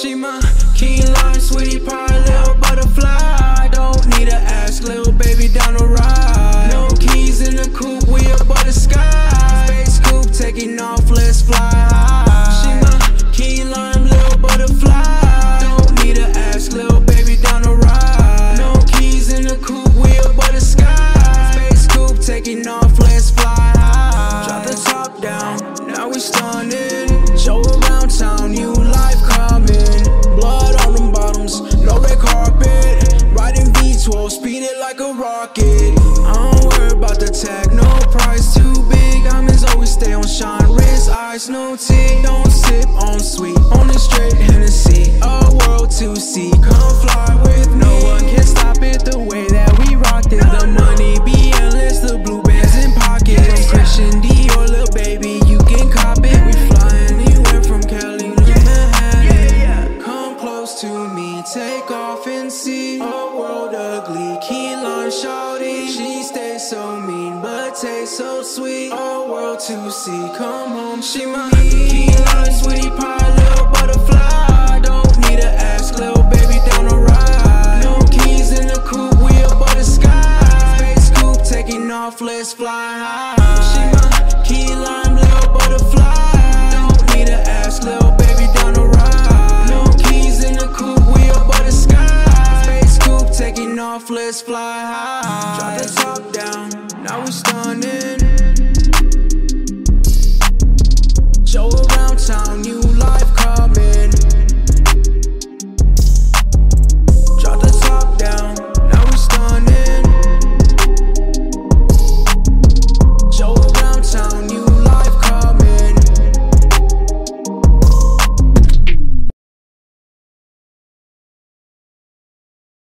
She my key lime, sweetie pie, little butterfly. Don't need to ask, little baby down the ride. No keys in the coupe, we above the sky. Space coupe taking off, let's fly high. She my key lime, little butterfly. Don't need to ask, little baby down the ride. No keys in the coupe, we above the sky. Space coupe taking off, let's fly high. Drop the top down, now we stunning. Show around town, new life coming. Blood on them bottoms, no red carpet. Riding V12, speed it like a rocket. I don't worry about the tag, no price too big. Diamonds always stay on shine, wrist, eyes, no tea. Don't sip on sweet, only straight Hennessy. A world to see, come fly with me. No one can stop it the way that we rocked it. The money be endless, the blue bands in pocket. I'm Christian Dior, little baby, you can cop it. We fly anywhere from Cali to Manhattan. Come close to me, take off and see a world ugly. Key lime shawty, she stays so mean but tastes so sweet. A world to see, come home. She my key lime, sweetie pie, little butterfly. Don't need to ask, little baby down the ride. No keys in the coupe, we above the sky. Space coupe taking off, let's fly high. She my key lime, little butterfly. Don't need to ask, little baby down the ride. No keys in the coupe, we above the sky. Space coupe taking off, let's fly high.